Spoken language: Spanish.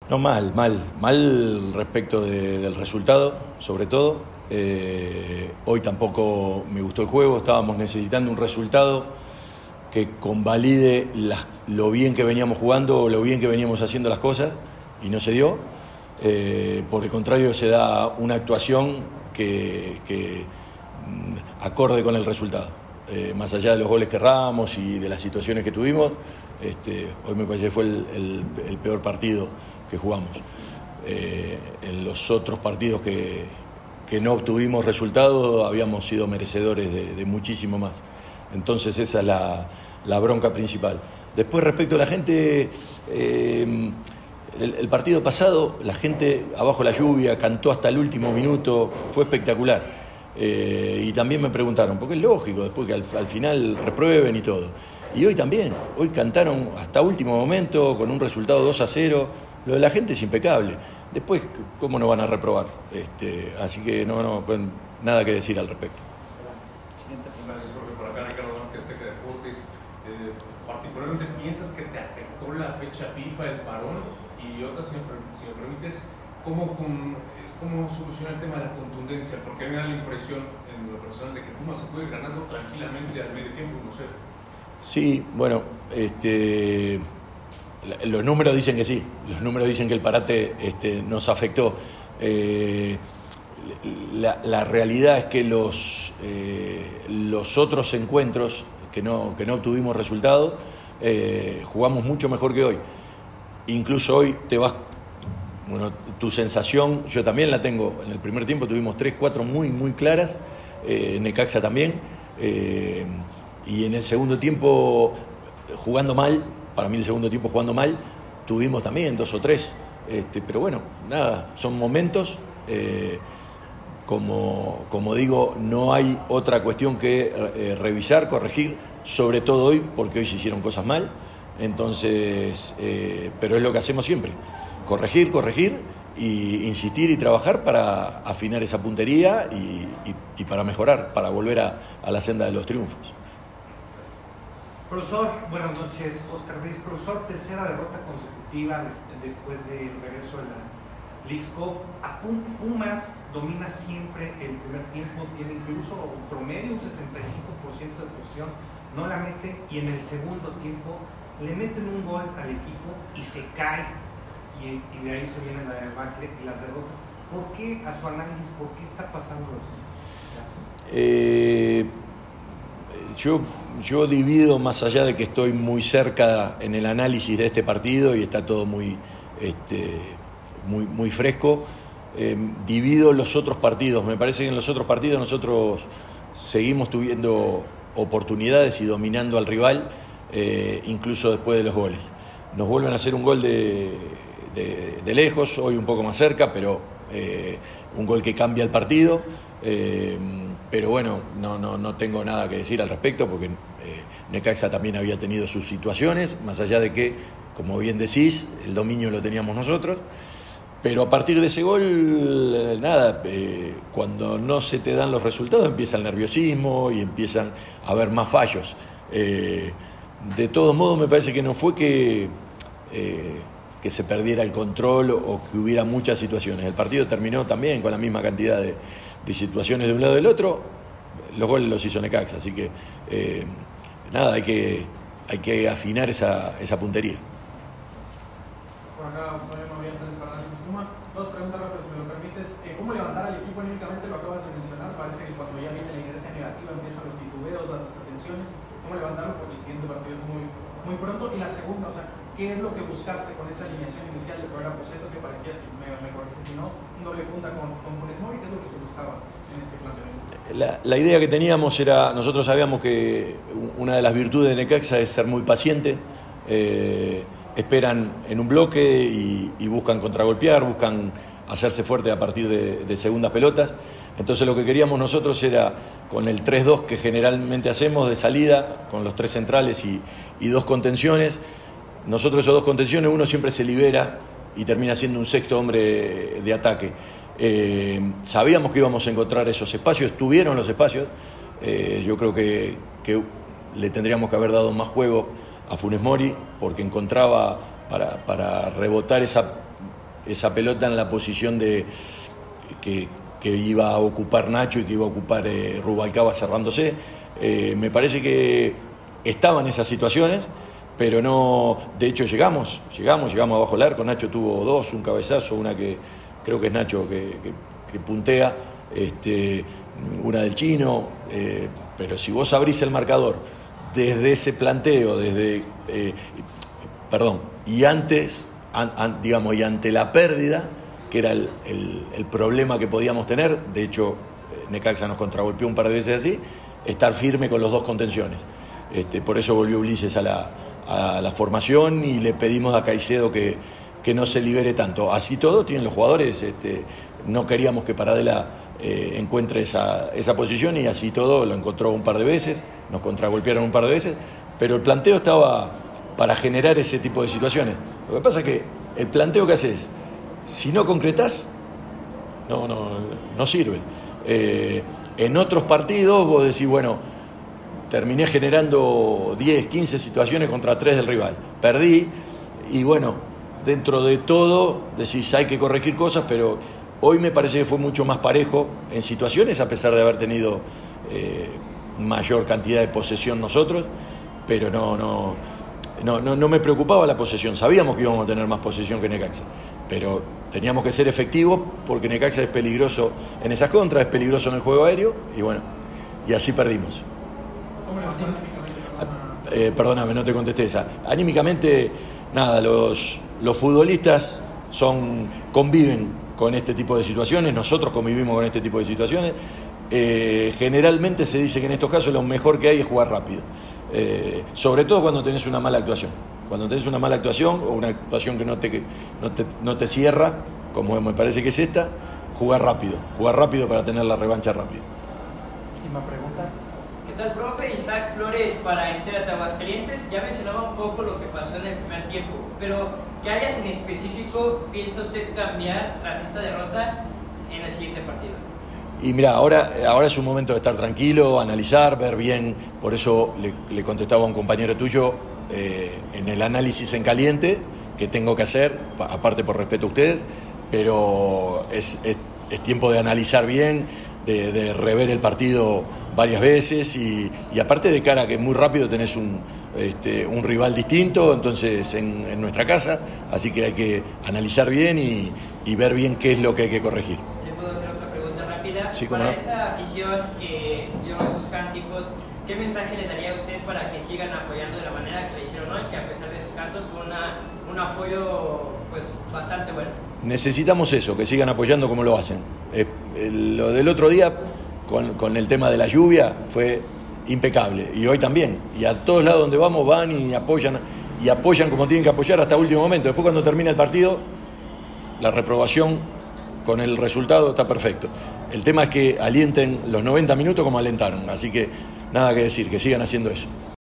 No, mal respecto del resultado, sobre todo. Hoy tampoco me gustó el juego, estábamos necesitando un resultado que convalide lo bien que veníamos jugando o lo bien que veníamos haciendo las cosas, y no se dio. Por el contrario, se da una actuación que acorde con el resultado. Más allá de los goles que erramos y de las situaciones que tuvimos, hoy me parece que fue el peor partido que jugamos. En los otros partidos que no obtuvimos resultados habíamos sido merecedores de muchísimo más. Entonces esa es la bronca principal. Después, respecto a la gente, el partido pasado la gente abajo la lluvia cantó hasta el último minuto, fue espectacular. Y también me preguntaron, porque es lógico después que al final reprueben y todo. Y hoy también, hoy cantaron hasta último momento con un resultado 2-0. Lo de la gente es impecable. Después, ¿cómo no van a reprobar? Así que no, nada que decir al respecto. Gracias, Jorge. Por acá, Ricardo Vázquez, Azteca Deportes. Particularmente, ¿piensas que te afectó la fecha FIFA, el parón? Y otra, si me permites, ¿cómo solucionar el tema de la contundencia? Porque a mí me da la impresión, en lo personal, de que Pumas se puede ir ganando tranquilamente al medio tiempo, no sé. Sí, bueno, los números dicen que sí, los números dicen que el parate nos afectó. La realidad es que los otros encuentros que no obtuvimos resultados, jugamos mucho mejor que hoy. Incluso hoy te vas, bueno, tu sensación, yo también la tengo. En el primer tiempo tuvimos 3-4 muy claras, Necaxa también, y en el segundo tiempo jugando mal. Para mí el segundo tiempo jugando mal, tuvimos también 2 o 3, pero bueno, nada, son momentos. Como digo, no hay otra cuestión que revisar, corregir, sobre todo hoy, porque hoy se hicieron cosas mal. Entonces, pero es lo que hacemos siempre, corregir y insistir y trabajar para afinar esa puntería y para mejorar, para volver a la senda de los triunfos. Profesor, buenas noches. Oscar Ruiz. Profesor, tercera derrota consecutiva después del regreso de la Leagues Cup. Pumas domina siempre el primer tiempo, tiene incluso un promedio, un 65% de posesión, no la mete, y en el segundo tiempo le meten un gol al equipo y se cae, y de ahí se viene la debacle y las derrotas. ¿Por qué, a su análisis, por qué está pasando eso? Yo divido, más allá de que estoy muy cerca en el análisis de este partido y está todo muy fresco, divido los otros partidos. Me parece que en los otros partidos nosotros seguimos teniendo oportunidades y dominando al rival, incluso después de los goles. Nos vuelven a hacer un gol de lejos, hoy un poco más cerca, pero un gol que cambia el partido. Pero bueno, no tengo nada que decir al respecto, porque Necaxa también había tenido sus situaciones, más allá de que, como bien decís, el dominio lo teníamos nosotros. Pero a partir de ese gol, nada, cuando no se te dan los resultados empieza el nerviosismo y empiezan a haber más fallos. De todos modos, me parece que no fue que se perdiera el control o que hubiera muchas situaciones. El partido terminó también con la misma cantidad de situaciones de un lado y del otro. Los goles los hizo Necaxa, así que nada, hay que afinar esa puntería. Por acá, dos preguntas rápidas, si me lo permites. ¿Cómo levantar al equipo anímicamente? Lo acabas de mencionar. Parece que cuando ya viene la inercia negativa empiezan los titubeos, las desatenciones. ¿Cómo levantarlo? Porque el siguiente partido es muy pronto. Y la segunda, ¿qué es lo que buscaste con esa alineación inicial de Pereira Poceto, que parecía, si me corrige, si no, un doble punta con Funes Mori? ¿Qué es lo que se buscaba en ese planteamiento? La idea que teníamos era, nosotros sabíamos que una de las virtudes de Necaxa es ser muy paciente. Esperan en un bloque y buscan contragolpear, buscan hacerse fuerte a partir de segundas pelotas. Entonces lo que queríamos nosotros era, con el 3-2 que generalmente hacemos de salida, con los 3 centrales y 2 contenciones, nosotros esos 2 contenciones, uno siempre se libera y termina siendo un sexto hombre de ataque. Sabíamos que íbamos a encontrar esos espacios, tuvieron los espacios. Yo creo que le tendríamos que haber dado más juego a Funes Mori, porque encontraba para rebotar esa esa pelota en la posición de que iba a ocupar Nacho y que iba a ocupar Rubalcaba cerrándose. Me parece que estaban esas situaciones, pero no, de hecho llegamos abajo del arco. Nacho tuvo dos, un cabezazo, una que creo que es Nacho que puntea, una del Chino, pero si vos abrís el marcador desde ese planteo, y antes, digamos, y ante la pérdida, que era el problema que podíamos tener, de hecho Necaxa nos contragolpeó un par de veces así, estar firme con los dos contenciones. Por eso volvió Ulises a la formación y le pedimos a Caicedo que no se libere tanto. Así todo tienen los jugadores, no queríamos que Paradela encuentre esa posición, y así todo lo encontró un par de veces, nos contragolpearon un par de veces, pero el planteo estaba para generar ese tipo de situaciones. Lo que pasa es que el planteo que haces, si no concretás, no sirve. En otros partidos vos decís, bueno, terminé generando 10, 15 situaciones contra 3 del rival, perdí, y bueno, dentro de todo decís hay que corregir cosas, pero hoy me parece que fue mucho más parejo en situaciones, a pesar de haber tenido mayor cantidad de posesión nosotros, pero no me preocupaba la posesión. Sabíamos que íbamos a tener más posesión que Necaxa, pero teníamos que ser efectivos, porque Necaxa es peligroso en esas contras, es peligroso en el juego aéreo, y bueno, y así perdimos. ¿Cómo le fue anímicamente? Perdóname, no te contesté esa. Anímicamente, nada, los futbolistas conviven con este tipo de situaciones, nosotros convivimos con este tipo de situaciones. Generalmente se dice que en estos casos lo mejor que hay es jugar rápido, sobre todo cuando tenés una mala actuación. Cuando tenés una mala actuación o una actuación que no te cierra, como me parece que es esta, jugar rápido para tener la revancha rápido. Última pregunta. ¿Qué tal, profe? Isaac Flores para Entérate Aguascalientes. Ya mencionaba un poco lo que pasó en el primer tiempo, pero ¿qué áreas en específico piensa usted cambiar tras esta derrota en el siguiente partido? Y mira, ahora es un momento de estar tranquilo, analizar, ver bien. Por eso le contestaba a un compañero tuyo en el análisis en caliente que tengo que hacer, aparte por respeto a ustedes, pero es tiempo de analizar bien, de rever el partido varias veces, y aparte de cara a que muy rápido tenés un rival distinto, entonces en nuestra casa, así que hay que analizar bien y ver bien qué es lo que hay que corregir. ¿Le puedo hacer otra pregunta rápida? Sí, para no. esa afición que dio esos cánticos, ¿qué mensaje le daría a usted para que sigan apoyando de la manera que lo hicieron hoy, que a pesar de esos cantos fue un apoyo pues bastante bueno? Necesitamos eso, que sigan apoyando como lo hacen. Lo del otro día con el tema de la lluvia fue impecable, y hoy también, y a todos lados donde vamos van y apoyan como tienen que apoyar hasta el último momento. Después, cuando termina el partido, la reprobación con el resultado está perfecto. El tema es que alienten los 90 minutos como alentaron, así que nada que decir, que sigan haciendo eso.